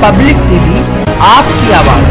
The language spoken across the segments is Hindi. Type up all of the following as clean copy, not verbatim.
पब्लिक टीवी, आपकी आवाज।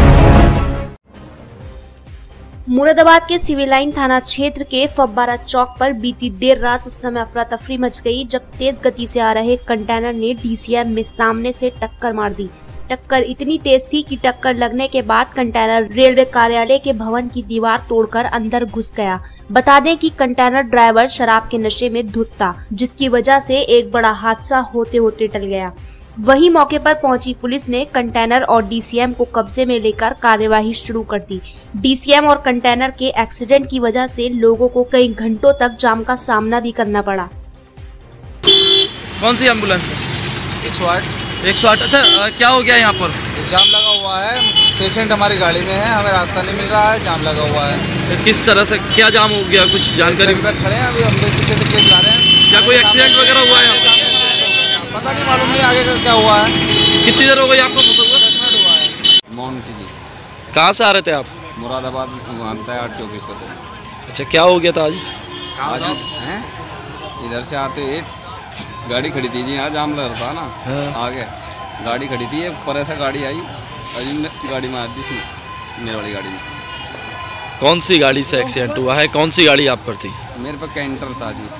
मुरादाबाद के सिविल लाइन थाना क्षेत्र के फब्बारा चौक पर बीती देर रात उस समय अफरा तफरी मच गई जब तेज गति से आ रहे कंटेनर ने डीसीएम में सामने से टक्कर मार दी। टक्कर इतनी तेज थी कि टक्कर लगने के बाद कंटेनर रेलवे कार्यालय के भवन की दीवार तोड़कर अंदर घुस गया। बता दें कि कंटेनर ड्राइवर शराब के नशे में धुत था, जिसकी वजह से एक बड़ा हादसा होते होते टल गया। वहीं मौके पर पहुंची पुलिस ने कंटेनर और डीसीएम को कब्जे में लेकर कार्यवाही शुरू कर दी। डीसीएम और कंटेनर के एक्सीडेंट की वजह से लोगों को कई घंटों तक जाम का सामना भी करना पड़ा। कौन सी एम्बुलेंस है? 108। अच्छा, क्या हो गया यहाँ पर? जाम लगा हुआ है, पेशेंट हमारी गाड़ी में है, हमें रास्ता नहीं मिल रहा है, जाम लगा हुआ है। किस तरह से क्या जाम हो गया, कुछ जानकारी? खड़े हैं अभी, हम पीछे से केस ला रहे हैं। क्या कोई एक्सीडेंट वगैरह हुआ है? पता नहीं, मालूम नहीं आगे का क्या हुआ है। कितनी देर हो गई आपको? 10 मिनट हुआ है। मोहंती जी। कहाँ से आ रहे थे आप? मुरादाबाद मानता है 824 पता। अच्छा, क्या हो गया था आज हैं इधर से आते एक गाड़ी खड़ी थी जी, यहाँ जाम लग रहा था ना। हाँ। आगे गाड़ी खड़ी थी, एक पर ऐसा गाड़ी आई, अजी गाड़ी मार दी मेरे वाली गाड़ी में। कौन सी गाड़ी से एक्सीडेंट हुआ है? कौन सी गाड़ी आप पर थी? मेरे पर कैंटर था जी।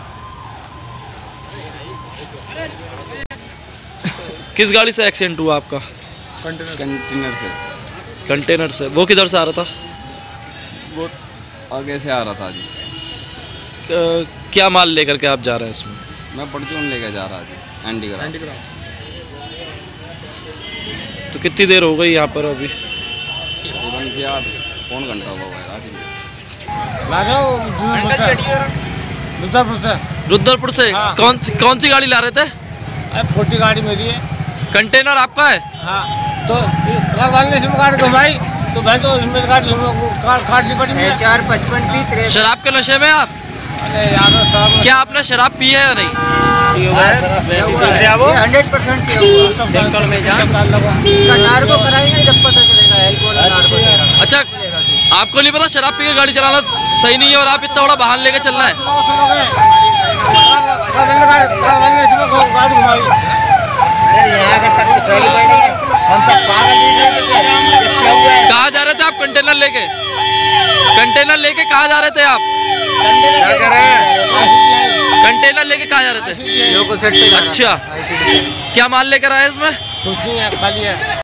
किस गाड़ी से एक्सीडेंट हुआ आपका? कंटेनर से। कंटेनर से। वो किधर से आ रहा था? वो आगे से आ रहा था जी। क्या माल लेकर के आप जा रहे हैं इसमें? मैं परचून लेकर जा रहा था एंटी ग्रास। तो कितनी देर हो गई यहाँ पर अभी? तकरीबन क्या पौन घंटा हुआ है रात में। रुद्रपुर से। हाँ। कौन सी गाड़ी ला रहे थे? 40 गाड़ी मेरी है। कंटेनर आपका है? हाँ, तो कार वाले ने इसमें गाड़ी घुमाई तो मैं तो इसमें गाड़ी काटनी पड़ी मुझे। 455 शराब के नशे में आप? अरे यार, क्या आपने शराब पी है या नहीं? 100% किया हुआ। नार्को कराएंगे जब पता चलेगा। अच्छा, आपको नहीं पता शराब पी के गाड़ी चलाना सही नहीं है और आप इतना बड़ा वाहन लेके चल रहा है? कहाँ जा रहे थे आप कंटेनर लेके? कंटेनर लेके कहाँ जा रहे थे आप? कंटेनर लेके कहाँ जा रहे थे? अच्छा, क्या माल लेकर आए इसमें? कुछ नहीं है, खाली है।